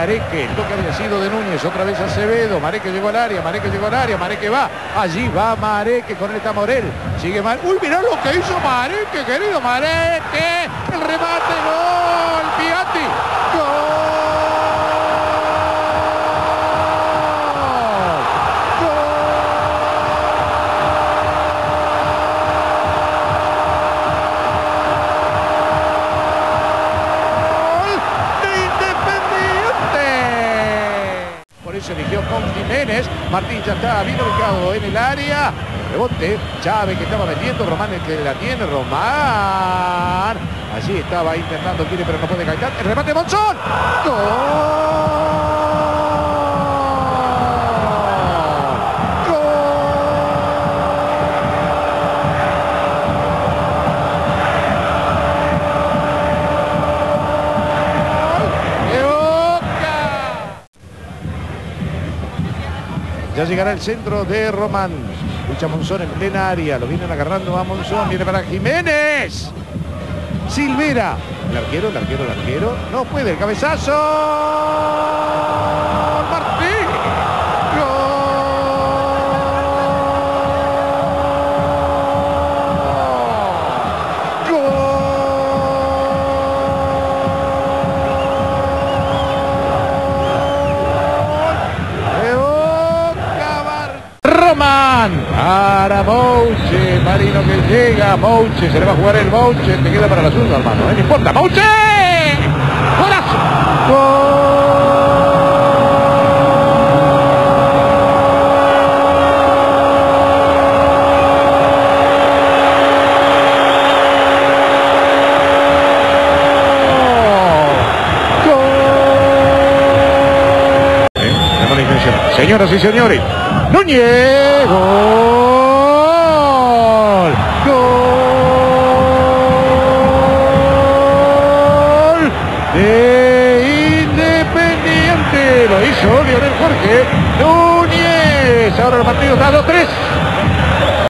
Mareque, el toque había sido de Núñez, otra vez Acevedo, Mareque llegó al área, Mareque llegó al área, Mareque va, allí va Mareque, con él está Morel, sigue Mareque, uy, mirá lo que hizo Mareque, querido Mareque, el remate, gol, Piatti, se eligió con Jiménez. Martín ya está bien ubicado en el área. Rebote. Chávez que estaba metiendo. Román el que la tiene. Román. Allí estaba intentando. Quiere pero no puede caer. El remate de Monzón. ¡Gol! Ya llegará el centro de Román. Lucha Monzón en plena área. Lo vienen agarrando a Monzón. Viene para Jiménez. Silvera. El arquero, el arquero, el arquero. No puede. El cabezazo. Martín. ¡Gol! Román para Mouche, Marino que llega, Mouche, se le va a jugar el Mouche, te queda para la zurda, hermano, no importa, Mouche, golazo, señoras y señores, Núñez, gol, gol de Independiente, lo hizo Lionel Jorge Núñez, ahora el partido está 2-3.